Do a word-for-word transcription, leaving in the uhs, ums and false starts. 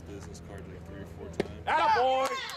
business card like three or four times. Attaboy!